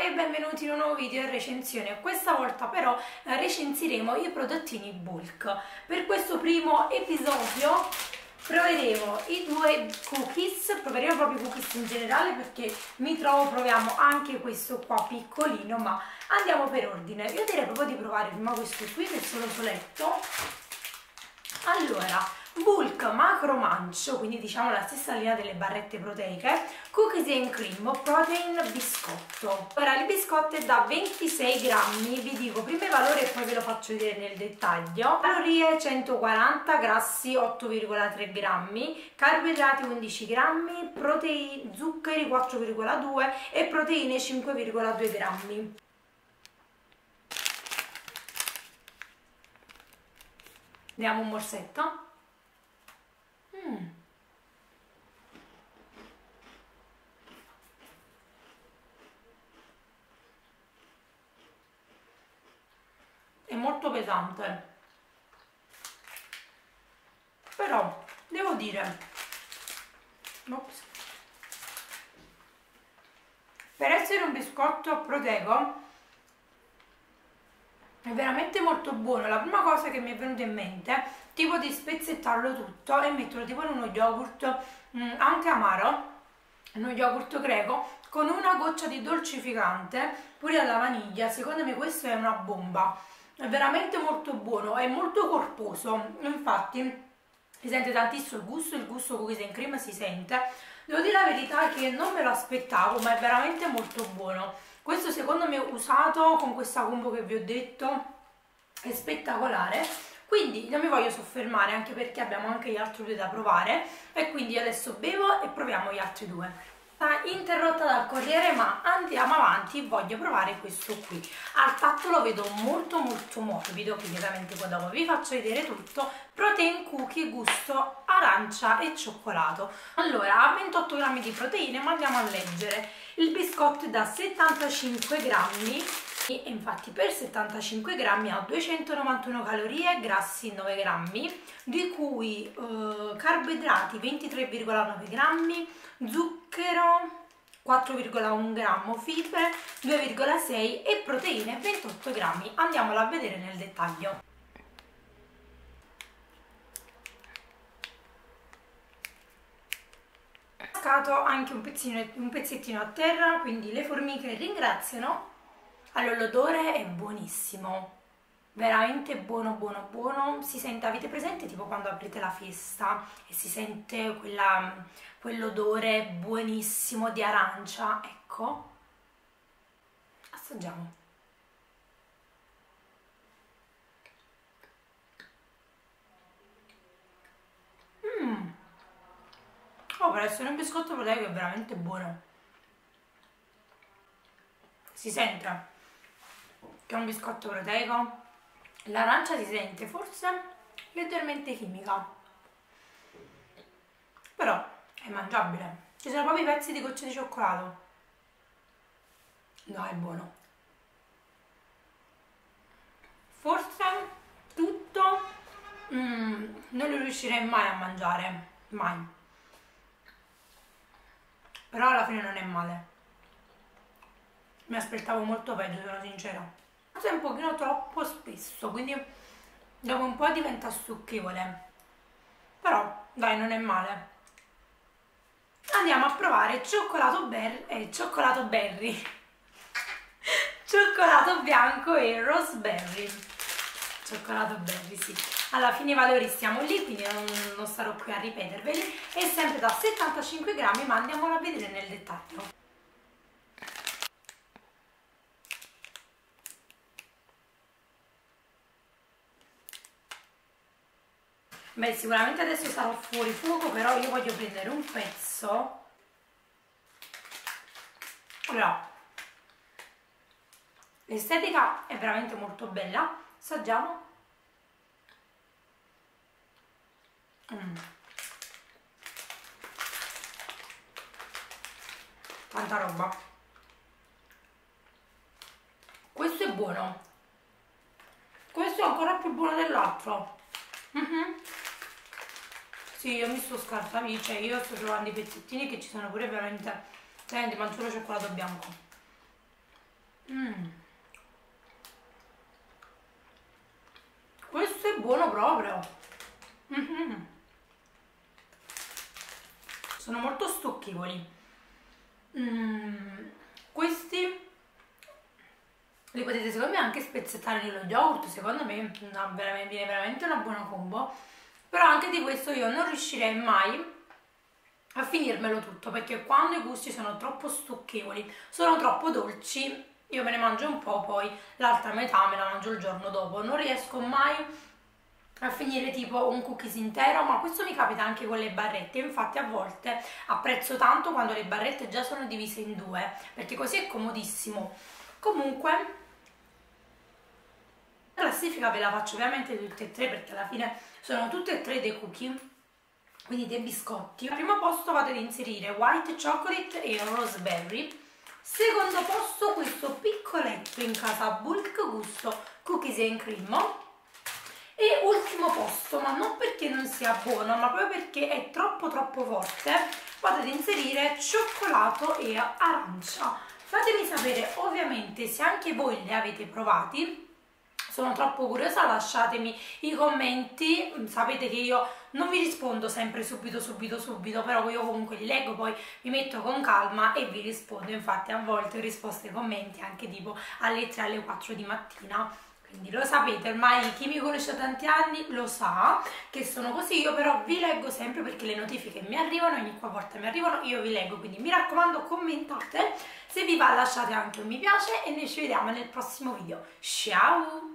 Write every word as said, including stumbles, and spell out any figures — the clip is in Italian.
e benvenuti in un nuovo video in recensione. Questa volta però eh, recensiremo i prodottini bulk. Per questo primo episodio proveremo i due cookies, proveremo proprio i cookies in generale perché mi trovo, proviamo anche questo qua piccolino, ma andiamo per ordine. Io direi proprio di provare prima questo qui che è solo soletto. Allora, bulk macro mancio, quindi diciamo la stessa linea delle barrette proteiche, cookies and cream protein biscotto. Ora il biscotto è da ventisei grammi, vi dico prima i valori e poi ve lo faccio vedere nel dettaglio. Calorie centoquaranta, grassi otto virgola tre grammi, carboidrati undici grammi, proteine, zuccheri quattro virgola due e proteine cinque virgola due grammi. Diamo un morsetto. Mm. È molto pesante, però devo dire, ops, per essere un biscotto proteico è veramente molto buono. La prima cosa che mi è venuta in mente, tipo di spezzettarlo tutto e metterlo tipo in uno yogurt mh, anche amaro, uno yogurt greco con una goccia di dolcificante pure alla vaniglia. Secondo me questo è una bomba, è veramente molto buono, è molto corposo, infatti si sente tantissimo il gusto, il gusto cookies and cream si sente. Devo dire la verità che non me lo aspettavo, ma è veramente molto buono. Questo secondo me usato con questa combo che vi ho detto è spettacolare, quindi non mi voglio soffermare anche perché abbiamo anche gli altri due da provare e quindi adesso bevo e proviamo gli altri due. Interrotta dal corriere, ma andiamo avanti, voglio provare questo qui. Al tatto lo vedo molto molto morbido, quindi ovviamente poi dopo vi faccio vedere tutto. Protein cookie gusto arancia e cioccolato. Allora, ha ventotto grammi di proteine, ma andiamo a leggere. Il biscotto è da settantacinque grammi e infatti per settantacinque grammi ha duecentonovantuno calorie, grassi nove grammi, di cui eh, carboidrati ventitré virgola nove grammi, zucchero quattro virgola uno grammo, fibre due virgola sei e proteine ventotto grammi. Andiamolo a vedere nel dettaglio. Cascato anche un pezzettino, un pezzettino a terra, quindi le formiche ringraziano. Allora, l'odore è buonissimo, veramente buono buono buono. Si sente, avete presente tipo quando aprite la festa e si sente quella, quell'odore buonissimo di arancia? Ecco, assaggiamo. Mmm, oh, per essere un biscotto proteico è veramente buono. Si sente che è un biscotto proteico. L'arancia si sente forse leggermente chimica, però è mangiabile. Ci sono proprio i pezzi di gocce di cioccolato. No, è buono. Forse tutto mm, non lo riuscirei mai a mangiare, mai, però alla fine non è male. Mi aspettavo molto peggio, sono sincera. Forse è un pochino troppo spesso, quindi dopo un po' diventa stucchevole, però dai, non è male. Andiamo a provare cioccolato berry e eh, cioccolato berry cioccolato bianco e roseberry. Cioccolato berry, sì. Alla fine i valori stiamo lì, quindi non, non starò qui a ripeterveli. È sempre da settantacinque grammi, ma andiamolo a vedere nel dettaglio. Beh, sicuramente adesso sarò fuori fuoco, però io voglio prendere un pezzo. Allora, l'estetica è veramente molto bella. Assaggiamo. Mm. Tanta roba. Questo è buono. Questo è ancora più buono dell'altro. Mm-hmm. Sì, io mi sto scartando, cioè io sto trovando i pezzettini che ci sono pure veramente, veramente, ma solo cioccolato bianco. mm. Questo è buono proprio. Mm-hmm. Sono molto stucchevoli. Mm. Questi li potete secondo me anche spezzettare nello yogurt, secondo me no, veramente, viene veramente una buona combo. Però anche di questo io non riuscirei mai a finirmelo tutto, perché quando i gusti sono troppo stucchevoli, sono troppo dolci, io me ne mangio un po', poi l'altra metà me la mangio il giorno dopo. Non riesco mai a finire tipo un cookies intero, ma questo mi capita anche con le barrette. Infatti a volte apprezzo tanto quando le barrette già sono divise in due, perché così è comodissimo. Comunque la classifica ve la faccio ovviamente di tutte e tre, perché alla fine sono tutte e tre dei cookie, quindi dei biscotti. Al primo posto vado ad inserire white chocolate e roseberry. Secondo posto questo piccoletto in casa bulk gusto cookies and cream. E ultimo posto, ma non perché non sia buono, ma proprio perché è troppo troppo forte, vado ad inserire cioccolato e arancia. Fatemi sapere ovviamente se anche voi li avete provati. Sono troppo curiosa, lasciatemi i commenti. Sapete che io non vi rispondo sempre subito subito subito, però io comunque li leggo, poi mi metto con calma e vi rispondo. Infatti a volte ho risposto ai commenti anche tipo alle tre, alle quattro di mattina. Quindi lo sapete, ormai chi mi conosce da tanti anni lo sa che sono così. Io però vi leggo sempre, perché le notifiche mi arrivano, ogni volta mi arrivano, io vi leggo. Quindi mi raccomando, commentate, se vi va lasciate anche un mi piace e noi ci vediamo nel prossimo video. Ciao!